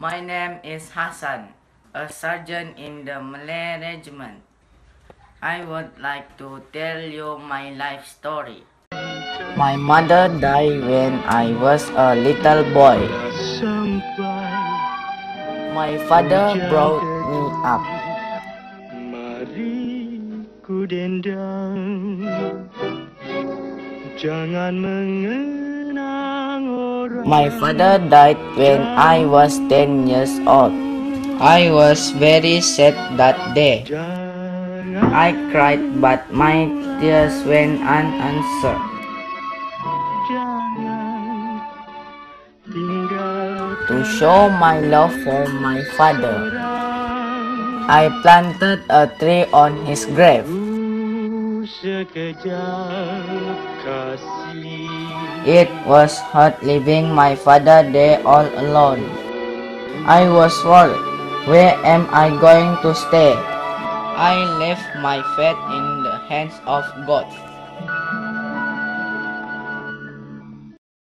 My name is Hassan, a sergeant in the Malay Regiment. I would like to tell you my life story. My mother died when I was a little boy. My father brought me up. Mari ku dendang, jangan mengenang orang. My father died when I was 10 years old. I was very sad that day. I cried, but my tears went unanswered. To show my love for my father, I planted a tree on his grave. It was hard leaving my father there all alone. I was worried. Where am I going to stay? I left my faith in the hands of God.